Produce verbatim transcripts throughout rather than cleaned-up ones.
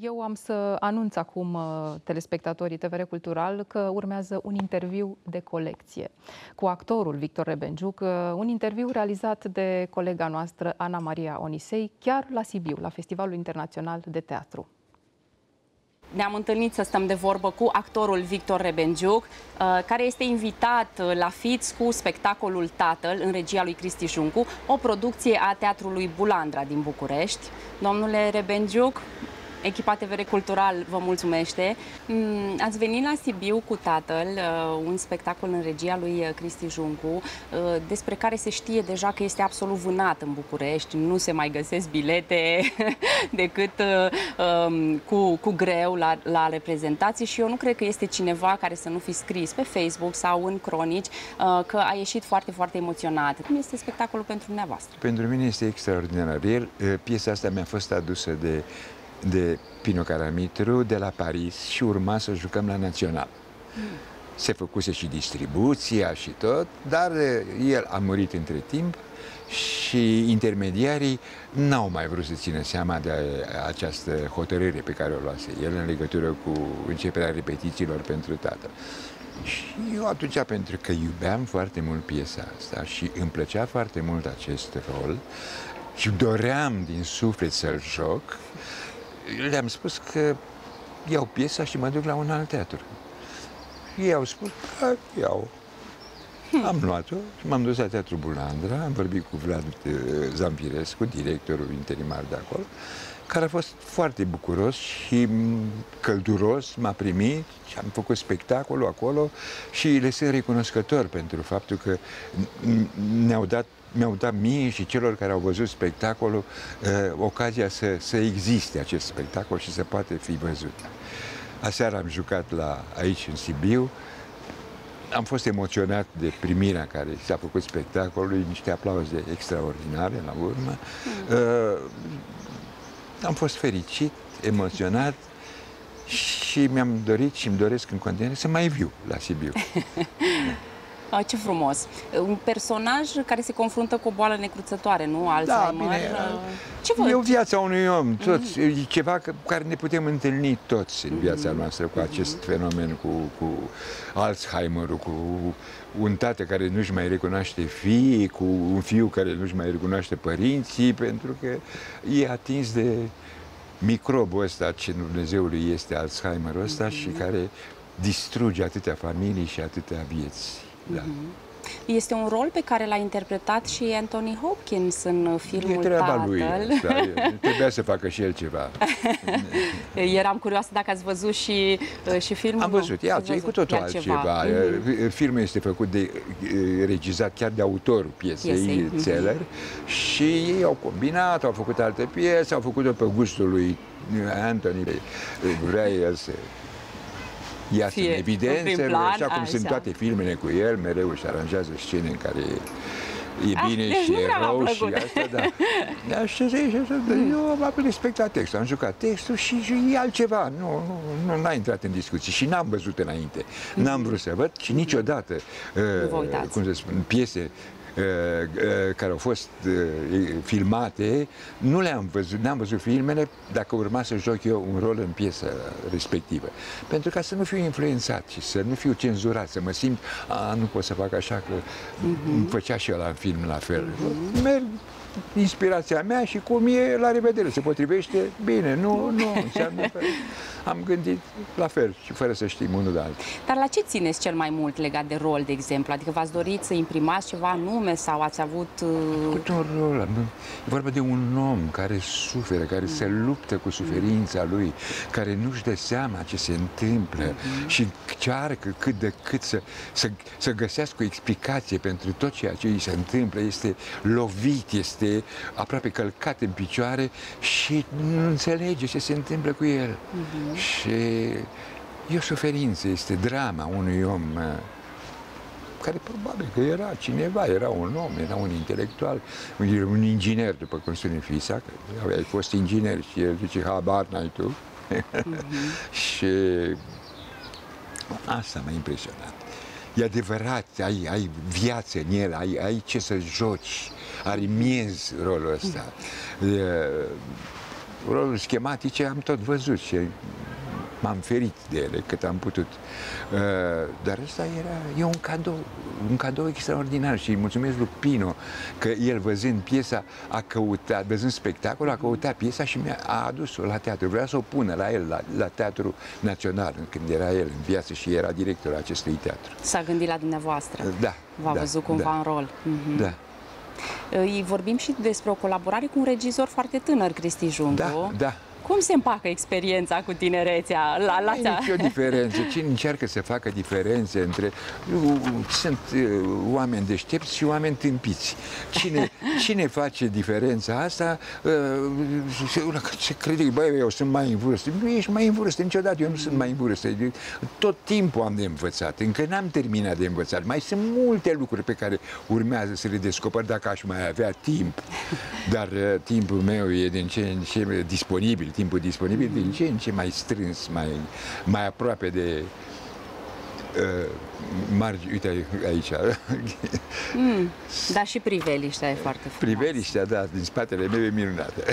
Eu am să anunț acum telespectatorii T V R Cultural că urmează un interviu de colecție cu actorul Victor Rebenjuc, un interviu realizat de colega noastră Ana Maria Onisei, chiar la Sibiu, la Festivalul Internațional de Teatru. Ne-am întâlnit să stăm de vorbă cu actorul Victor Rebenjuc, care este invitat la Fiț cu spectacolul Tatăl, în regia lui Cristi Juncu, o producție a Teatrului Bulandra din București. Domnule Rebenjuc, echipa T V R Cultural vă mulțumește. Ați venit la Sibiu cu Tatăl, un spectacol în regia lui Cristi Juncu, despre care se știe deja că este absolut vânat în București. Nu se mai găsesc bilete decât cu, cu greu la, la reprezentații și eu nu cred că este cineva care să nu fi scris pe Facebook sau în cronici că a ieșit foarte, foarte emoționat. Cum este spectacolul pentru dumneavoastră? Pentru mine este extraordinar. El, piesa asta mi-a fost adusă de de Pino Caramitru de la Paris și urma să jucăm la Național. Mm. Se făcuse și distribuția și tot, dar el a murit între timp și intermediarii n-au mai vrut să țină seama de această hotărâre pe care o luase el în legătură cu începerea repetițiilor pentru Tatăl. Și eu atunci, pentru că iubeam foarte mult piesa asta și îmi plăcea foarte mult acest rol și doream din suflet să-l joc, le-am spus că iau piesa și mă duc la un alt teatru. Ei au spus, da, iau. Am luat-o și m-am dus la Teatrul Bulandra, am vorbit cu Vlad Zampirescu, directorul interimar de acolo, care a fost foarte bucuros și călduros, m-a primit și am făcut spectacolul acolo și le sunt recunoscător pentru faptul că ne-au dat mi-au dat mie și celor care au văzut spectacolul uh, ocazia să, să existe acest spectacol și să poate fi văzut. Aseară am jucat la, aici în Sibiu, am fost emoționat de primirea care s-a făcut spectacolului, niște aplauze extraordinare la urmă. Uh, am fost fericit, emoționat și mi-am dorit și îmi doresc în continuare să mai viu la Sibiu. Ce frumos! Un personaj care se confruntă cu o boală necruțătoare, nu? Alzheimer. Da, bine. Ce văd? E o viața unui om, toți, mm. e ceva cu care ne putem întâlni toți în viața noastră cu acest mm. fenomen, cu, cu Alzheimer-ul, cu un tată care nu-și mai recunoaște fiii, cu un fiu care nu-și mai recunoaște părinții, pentru că e atins de microbul ăsta, ce Dumnezeului este Alzheimer-ul ăsta mm. și care distruge atâtea familii și atâtea vieți. Da. Este un rol pe care l-a interpretat și Anthony Hopkins în filmul Tatăl. E treaba lui, trebuia să facă și el ceva. Eram curioasă dacă ați văzut și, și filmul. Am văzut, e, altceva, e cu totul altceva. Mm-hmm. Filmul este făcut de, regizat chiar de autorul piesei, piesei. Zeller, mm-hmm. și ei au combinat, au făcut alte piese, au făcut-o pe gustul lui Anthony. Vrea el să iasă în evidență, plan, așa cum așa. Sunt toate filmele cu el, mereu își aranjează scene în care e ah, bine și e rău și asta, da. Așa, eu am respectat textul, am jucat textul și, și e altceva, nu, nu, nu n-a intrat în discuții și n-am văzut înainte, n-am vrut să văd și niciodată, uh, cum să spun, piese care au fost filmate, nu le-am văzut, n-am văzut filmele dacă urma să joc eu un rol în piesă respectivă. Pentru ca să nu fiu influențat și să nu fiu cenzurat, să mă simt, a, nu pot să fac așa că uh-huh. îmi făcea și eu la film la fel. Uh-huh. Merg inspirația mea și cum e, la revedere, se potrivește, bine, nu, nu, înseamnă că am gândit la fel și fără să știm unul de altul. Dar la ce țineți cel mai mult legat de rol, de exemplu? Adică v-ați dorit să imprimați ceva anume sau ați avut... Uh... Cu un rol, e vorba de un om care suferă, care mm. se luptă cu suferința lui, care nu-și dă seama ce se întâmplă mm-hmm. și încearcă cât de cât să, să, să găsească o explicație pentru tot ceea ce îi se întâmplă, este lovit, este este aproape călcat în picioare și nu înțelege ce se întâmplă cu el. Uh-huh. Și e o suferință, este drama unui om care probabil că era cineva, era un om, era un intelectual, un inginer, după cum spune Fisa, că ai fost inginer și el zice, habar n-ai tu. Uh-huh. Și asta m-a impresionat. E adevărat, ai, ai viață în el, ai, ai ce să joci, are miez rolul ăsta. E, roluri schematice am tot văzut și m-am ferit de ele cât am putut. Uh, dar ăsta era, e un cadou, un cadou extraordinar și îi mulțumesc lui Pino că el, văzând piesa, a căutat, văzând spectacolul, a căutat piesa și mi-a adus-o la teatru. Vrea să o pună la el, la, la Teatrul Național, când era el în viață și era directorul acestui teatru. S-a gândit la dumneavoastră. Da. V-a da, văzut cumva da, în rol. Mm-hmm. Da. Îi vorbim și despre o colaborare cu un regizor foarte tânăr, Cristi Juncu. Da, da. Cum se împacă experiența cu tinerețea? La, la nu e nicio diferență. Cine încearcă să facă diferențe între... Sunt uh, oameni deștepți și oameni tâmpiți. Cine, cine face diferența asta, uh, se crede că, băi, eu sunt mai în vârstă. Nu ești mai în vârstă niciodată, eu nu sunt mai în vârstă. Tot timpul am de învățat. Încă n-am terminat de învățat. Mai sunt multe lucruri pe care urmează să le descoper dacă aș mai avea timp. Dar uh, timpul meu e din ce în ce disponibil. Timpul disponibil din ce în ce mai strâns, mai, mai aproape de uh, margi. Uite aici. Mm, dar și priveliștea e foarte frumos. Priveliștea, da, din spatele meu e minunată.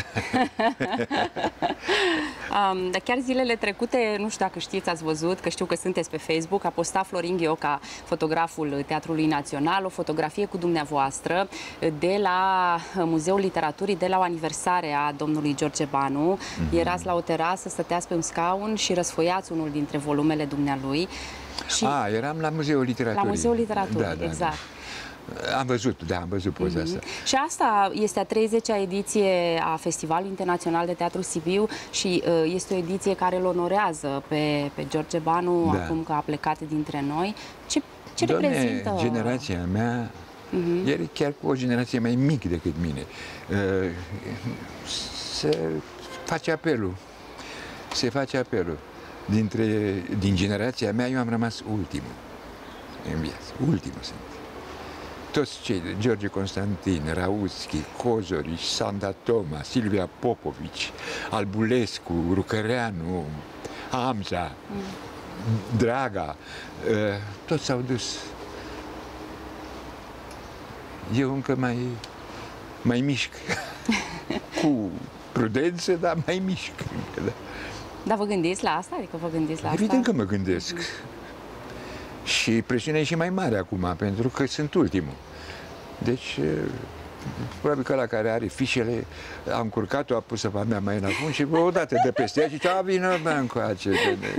um, dar chiar zilele trecute, nu știu dacă știți, ați văzut, că știu că sunteți pe Facebook, a postat Florin Ghioca, fotograful Teatrului Național, o fotografie cu dumneavoastră de la Muzeul Literaturii, de la o aniversare a domnului George Banu. Mm-hmm. Erați la o terasă, stăteați pe un scaun și răsfoiați unul dintre volumele dumnealui. Și a, eram la Muzeul Literaturii. La Muzeul Literaturii, da, da, exact. Da. Am văzut, da, am văzut poza mm-hmm. asta. Și asta este a treizecea ediție a Festivalului Internațional de Teatru Sibiu și uh, este o ediție care îl onorează pe, pe George Banu, da. Acum că a plecat dintre noi. Ce, ce Doamne, reprezintă? Generația mea mm-hmm. e chiar cu o generație mai mică decât mine. Uh, se face apelul. Se face apelul. Dintre, din generația mea, eu am rămas ultimul în viață. Ultimul sunt. Toți cei, George Constantin, Rauschi, Cozorici, Sanda Toma, Silvia Popovici, Albulescu, Rucăreanu, Amza, mm. Draga, toți s-au dus. Eu încă mai, mai mișc. Cu prudență, dar mai mișc. Da. Dar vă gândiți la asta? Adică vă gândiți la Evident asta? că mă gândesc. Și presiunea e și mai mare acum, pentru că sunt ultimul. Deci, probabil că ăla care are fișele, a încurcat-o, a pus-o pe mea mai înapoi și odată de peste ea și a vină mea încoace.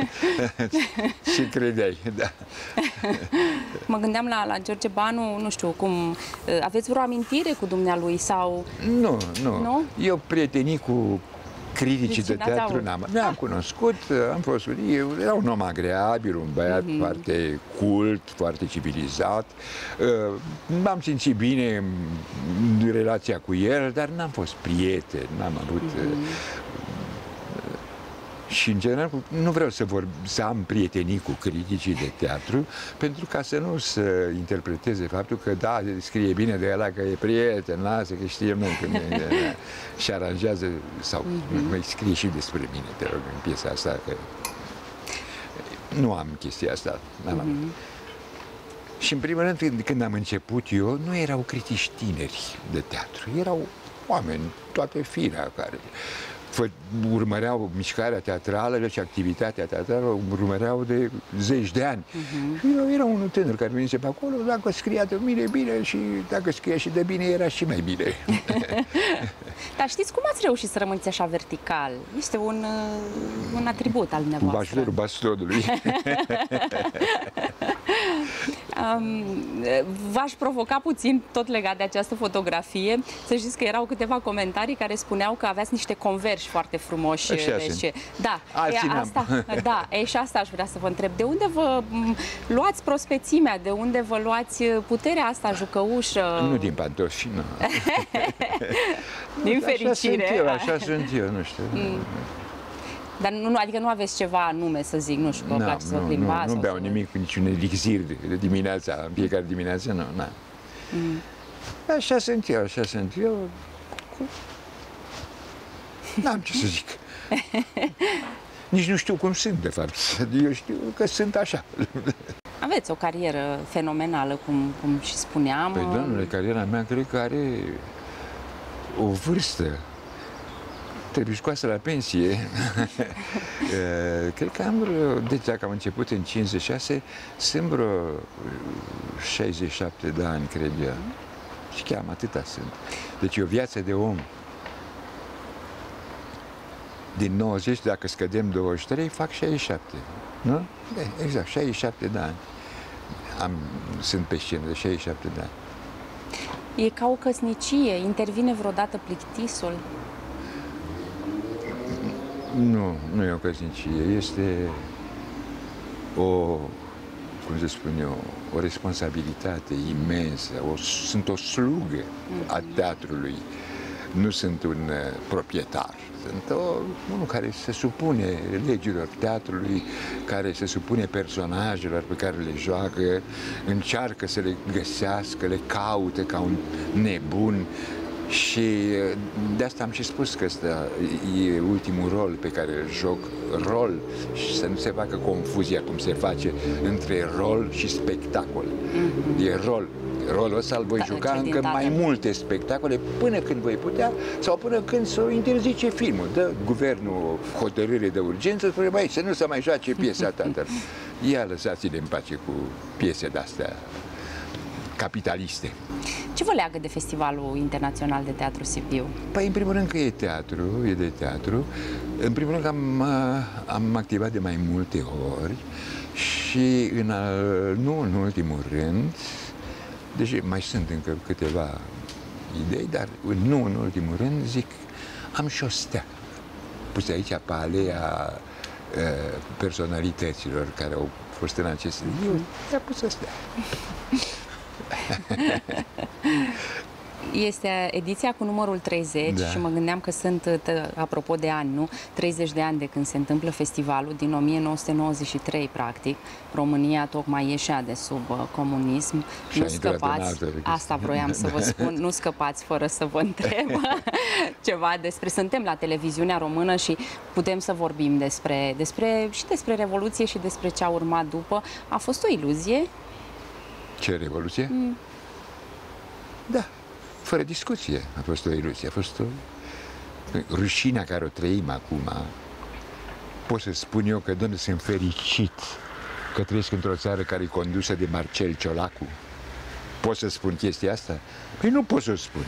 Ce credeai, da. Mă gândeam la, la George Banu, nu știu, cum, aveți vreo amintire cu dumnealui sau... Nu, nu. Nu? Eu prietenii cu criticii de teatru n-am, ne-am cunoscut, am fost, eu era un om agreabil, un băiat mm-hmm. foarte cult, foarte civilizat. M-am simțit bine în relația cu el, dar n-am fost prieten, n-am avut... Mm-hmm. Și, în general, nu vreau să, vor, să am prietenii cu criticii de teatru, pentru ca să nu să interpreteze faptul că, da, scrie bine de ăla că e prieten, lasă, că știe noi că și aranjează, sau mm-hmm. mai scrie și despre mine, te rog, în piesa asta, că nu am chestia asta. N-am mm-hmm. Și, în primul rând, când am început eu, nu erau critici tineri de teatru, erau oameni, toate firea care... urmăreau mișcarea teatrală și activitatea teatrală, urmăreau de zeci de ani. Uh-huh. Și eu era unul tânăr care venise pe acolo, dacă scria de bine, bine, și dacă scria și de bine, era și mai bine. Dar știți cum ați reușit să rămâneți așa vertical? Este un, un atribut al dumneavoastră. Cu ajutorul bastonului. um, V-aș provoca puțin, tot legat de această fotografie, să știți că erau câteva comentarii care spuneau că aveați niște converși foarte frumoși. Deci, da, e, asta, da, e, și asta aș vrea să vă întreb. De unde vă luați prospețimea? De unde vă luați puterea asta jucăușă? Nu din pantofi, nu. Din fericire. Așa sunt eu, așa sunt eu, nu știu. Mm. Dar nu, adică nu aveți ceva anume, să zic, nu știu, vă place să vă plimbați? Nu, nu beau nimic, niciun elixir de, de dimineața, în fiecare dimineață, nu, na. Mm. Așa sunt eu, așa sunt eu. N-am ce să zic. Nici nu știu cum sunt, de fapt. Eu știu că sunt așa. Aveți o carieră fenomenală, cum, cum și spuneam. Păi, domnule, cariera mea cred că are o vârstă trebuie scoasă la pensie. Cred că am vreo, deci dacă am început în cincizeci și șase, sunt vreo șaizeci și șapte de ani, cred eu. Și chiar atâta sunt. Deci e o viață de om. Din nouăzeci, dacă scădem douăzeci și trei, fac șaizeci și șapte. Nu? Exact, șaizeci și șapte de ani. Am, sunt pe scenă de șaizeci și șapte de ani. E ca o căsnicie. Intervine vreodată plictisul? Nu, nu e o căsnicie. Este o, cum să spun eu, o responsabilitate imensă. O, sunt o slugă a teatrului. Nu sunt un uh, proprietar. Sunt o, unul care se supune legilor teatrului, care se supune personajelor pe care le joacă, încearcă să le găsească, le caută ca un nebun. Și de asta am și spus că ăsta e ultimul rol pe care îl joc, rol, și să nu se facă confuzia cum se face între rol și spectacol. Mm-hmm. E rol. Rolul ăsta îl voi juca încă mai multe spectacole până când voi putea sau până când să o interzice filmul. Dă guvernul hotărâre de urgență, spune, băi, să nu se mai joace piesa ta. Ia lăsați-le în pace cu piese de-astea capitaliste. Ce vă leagă de Festivalul Internațional de Teatru Sibiu? Păi, în primul rând că e teatru, e de teatru. În primul rând că am, am activat de mai multe ori și, în, nu în ultimul rând, deci mai sunt încă câteva idei, dar nu în ultimul rând, zic, am și o stea pus aici pe alea uh, personalităților care au fost în aceste zile. I-a pus o stea. Este ediția cu numărul treizeci, da. Și mă gândeam că sunt, apropo de ani, nu? treizeci de ani de când se întâmplă festivalul, din o mie nouă sute nouăzeci și trei, practic. România tocmai ieșea de sub comunism. Și nu scăpați, asta vroiam să vă spun, nu scăpați fără să vă întreb ceva despre... Suntem la televiziunea română și putem să vorbim despre, despre, și despre Revoluție și despre ce a urmat după. A fost o iluzie? Ce revoluție? Mm. Da. Fără discuție a fost o iluzie, a fost o rușinea care o trăim acum. Pot să spun eu că, doamne, sunt fericit că trăiesc într-o țară care e condusă de Marcel Ciolacu. Pot să spun chestia asta? Păi nu pot să spun.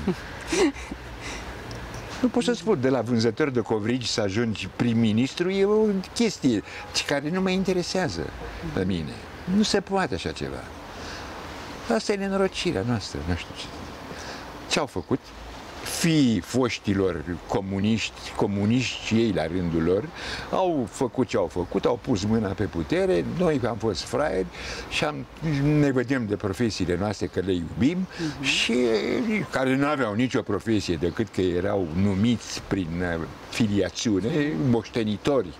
Nu pot să spun, de la vânzător de covrigi să ajungi prim-ministru e o chestie care nu mă interesează pe mine. Nu se poate așa ceva. Asta e nenorocirea noastră, nu știu ce. Ce au făcut? Fiii foștilor comuniști, comuniști și ei la rândul lor, au făcut ce au făcut, au pus mâna pe putere, noi am fost fraieri și am, ne vedem de profesiile noastre că le iubim uh-huh. și care nu aveau nicio profesie decât că erau numiți prin filiațiune, moștenitori.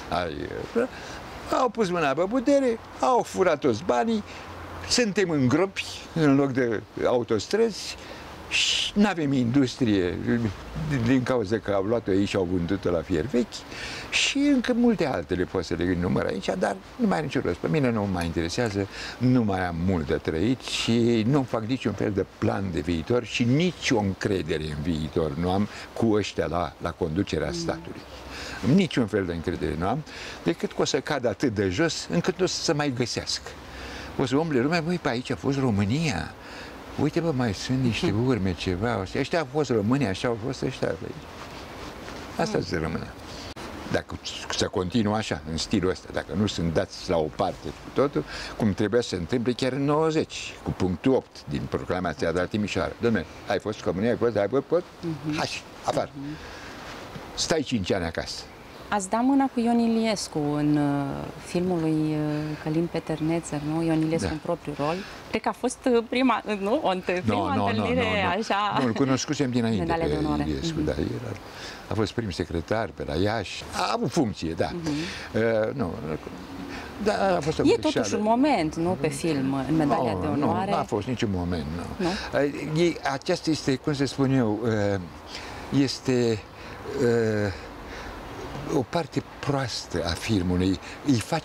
Au pus mâna pe putere, au furat toți banii, suntem în gropi în loc de autostrăzi, și nu avem industrie din cauza că au luat-o ei și au vândut-o la fier vechi și încă multe altele pot să le număr aici, dar nu mai are niciun rost. Pe mine nu mă mai interesează, nu mai am mult de trăit și nu fac niciun fel de plan de viitor și nici o încredere în viitor nu am cu ăștia la, la conducerea statului. Niciun fel de încredere nu am, decât că o să cad atât de jos încât o să se mai găsească. O să umble lumea, băi, pe aici a fost România. Uite, bă, mai sunt niște urme, ceva. Ăștia au fost români, așa au fost ăștia. Asta se rămâne. Dacă să continuă așa, în stilul ăsta, dacă nu sunt dați la o parte cu totul, cum trebuia să se întâmple chiar în nouăzeci, cu punctul opt din proclamația de la Timișoara. Dom'le, ai fost comunie, ai fost, ai fost, pot? Uh-huh. Hai, afară. Uh-huh. Stai cinci ani acasă. Ați dat mâna cu Ion Iliescu în uh, filmul lui uh, Călin Peter Nețer, nu? Ion Iliescu da. În propriul rol. Cred că a fost uh, prima, nu? O întâlnire, prima no, no, întâlnire no, no, no. așa... Nu, îl cunoscusem dinainte pe Iliescu, mm-hmm. da, era, a fost prim secretar pe la Iași, a avut funcție, da. Mm-hmm. uh, nu, da, a fost o e greșeală. Totuși un moment, nu, pe film, în medalia no, de onoare? Nu, nu a fost niciun moment, nu. nu? Uh, aceasta este, cum să spun eu, uh, este... Uh, o parte proastă a filmului, îi face o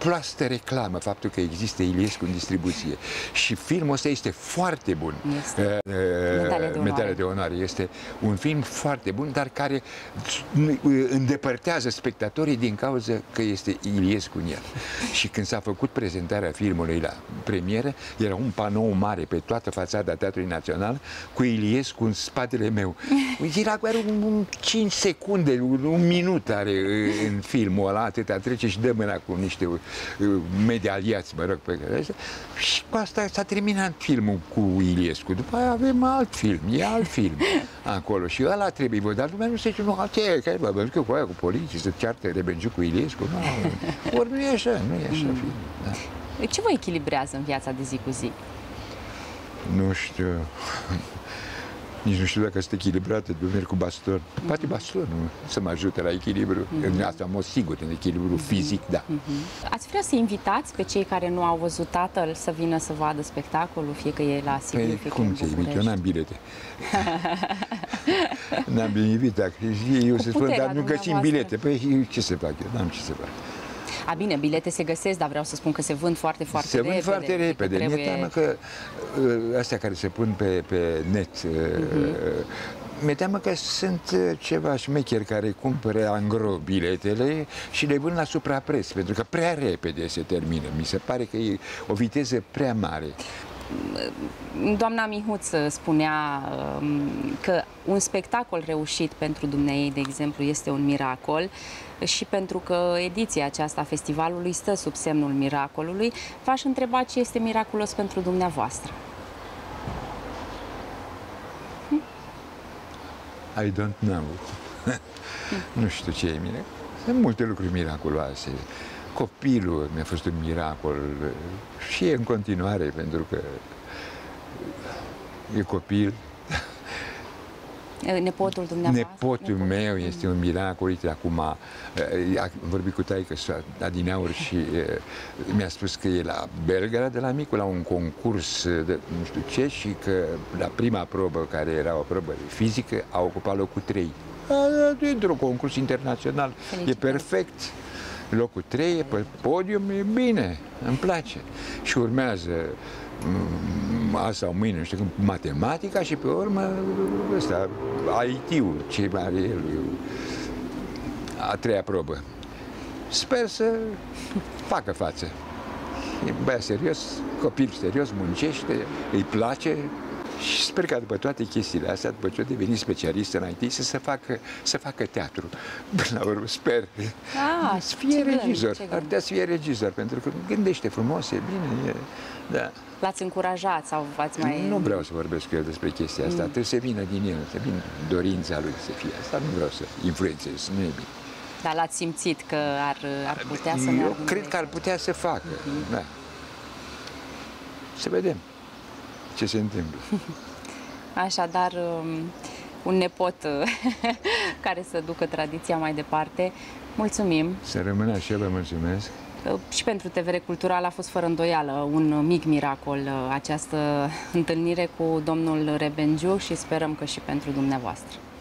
proastă reclamă faptul că există Iliescu în distribuție. Și filmul ăsta este foarte bun. Este. Uh, Medalia de Medalia de onoare. Este un film foarte bun, dar care îndepărtează spectatorii din cauza că este Iliescu în el. Și când s-a făcut prezentarea filmului la premieră, era un panou mare pe toată fațada Teatrului Național cu Iliescu în spatele meu. Era doar un, un cinci secunde, un, un minut are în filmul ăla, atâta trece și dă mâna cu niște uh, medaliați, mă rog, pe care... Și cu asta s-a terminat filmul cu Iliescu. După aia avem alt film, e alt film acolo și ăla trebuie văzut, dar lumea nu se zice, nu, ce, că vă văzut că cu aia, cu poliție, să ceartă Rebenjuc cu Iliescu, nu, ori nu e așa, nu e așa film. Da. Ce vă echilibrează în viața de zi cu zi? Nu știu. Nici nu știu dacă sunt echilibrată, de merg cu baston. Poate bastonul să mă ajute la echilibru. Mm-hmm. În asta am o sigur, în echilibru mm-hmm. fizic, da. Mm-hmm. Ați vrea să invitați pe cei care nu au văzut Tatăl să vină să vadă spectacolul, fie că e la Sibiu, păi, fie că cum e în să invit? București? Eu n-am bilete. N-am bilete. Dacă eu să spun, dar nu găsim bilete. Păi ce să fac eu? N-am ce să fac. A, bine, bilete se găsesc, dar vreau să spun că se vând foarte, foarte se repede. Se vând foarte repede. Trebuie... Mi-e teamă că uh, astea care se pun pe, pe net, uh, uh-huh. mi-e teamă că sunt ceva șmecheri care cumpără angro biletele și le vând la suprapreț, pentru că prea repede se termină. Mi se pare că e o viteză prea mare. Doamna Mihuță spunea că un spectacol reușit pentru dumneei, de exemplu, este un miracol și pentru că ediția aceasta a festivalului stă sub semnul miracolului, v-aș întreba ce este miraculos pentru dumneavoastră. Hm? I don't know. Nu știu ce e miraculos. Sunt multe lucruri miraculoase. Copilul mi-a fost un miracol și e în continuare, pentru că e copil. Nepotul dumneavoastră? Nepotul meu este un miracol. Uite, acum am vorbit cu taică adineauri și mi-a spus că e la Belgrad de la micul, la un concurs de nu știu ce, și că la prima probă, care era o probă de fizică, a ocupat locul trei. Dintr-un concurs internațional. Felicitări. E perfect. Locul trei, e pe podium, e bine, îmi place. Și urmează azi sau mâine, nu știu cum, matematica și pe urmă ăsta, I T-ul, ce are el, a treia probă. Sper să facă față. E băiat serios, copil serios, muncește, îi place. Și sper că după toate chestiile astea, după ce a devenit specialist în I T, să se facă, să facă teatru. Până la urmă, sper. Ah, să fie regizor. Ar putea să fie regizor, pentru că gândește frumos, e bine. E, da. L-ați încurajat sau v-ați mai... Nu vreau să vorbesc cu el despre chestia asta. Mm. Trebuie să vină din el, să vină dorința lui să fie asta. Nu vreau să influențez, nu e bine. Dar l-ați simțit că ar, ar putea să meargă? Eu cred că ar putea să facă, mm-hmm. da. Să vedem ce se întâmplă. Așadar, un nepot care să ducă tradiția mai departe. Mulțumim! Să rămână așa, vă mulțumesc! Și pentru T V R Cultural a fost fără îndoială un mic miracol această întâlnire cu domnul Rebenjuc și sperăm că și pentru dumneavoastră.